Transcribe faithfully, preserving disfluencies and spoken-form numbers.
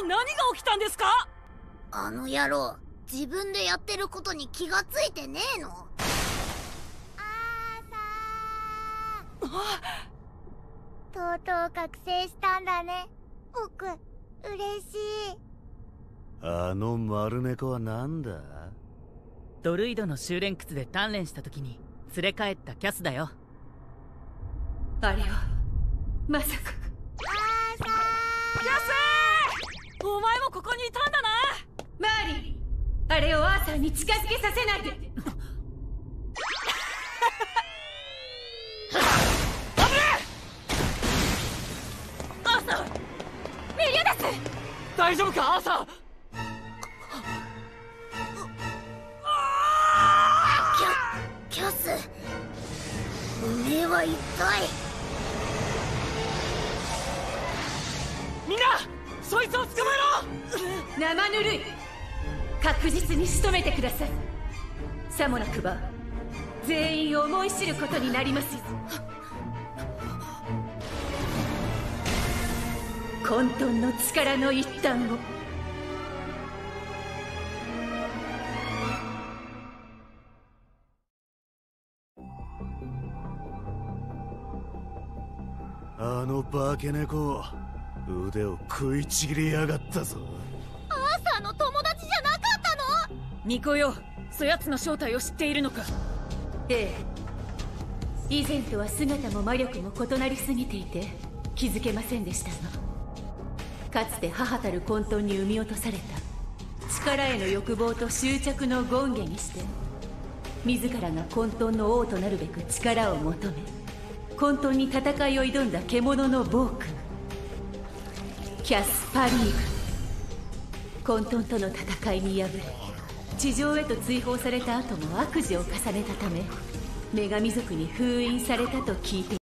何が起きたんですか？ あの野郎、自分でやってることに気がついてねえの。あーさー、とうとう覚醒したんだね。僕嬉しい。 あの丸猫はなんだ？ ドルイドの修練窟で鍛錬した時に連れ帰ったキャスだよ。 あれはまさか。 あーさキャス、お前もここにいたんだな。 マーリー、あれをアーサーに近づけさせないで。 危ねえ！アーサー、 メリオダス、 大丈夫かアーサー？ キャキャス、おめえは一体。 みんなそいつを捕まえろ。 生ぬるい。確実に仕留めてください。さもなくば全員思い知ることになりますよ。混沌の力の一端を。 あの化け猫、腕を食いちぎりやがったぞ。 アーサーの友達じゃなかったの？ 巫女よ、そやつの正体を知っているのか？ ええ、以前とは姿も魔力も異なりすぎていて気づけませんでしたが、かつて母たる混沌に生み落とされた力への欲望と執着の権化にして、自らが混沌の王となるべく力を求め、混沌に戦いを挑んだ獣の暴君キャスパリーグ。混沌との戦いに敗れ地上へと追放された後も悪事を重ねたため女神族に封印されたと聞いています。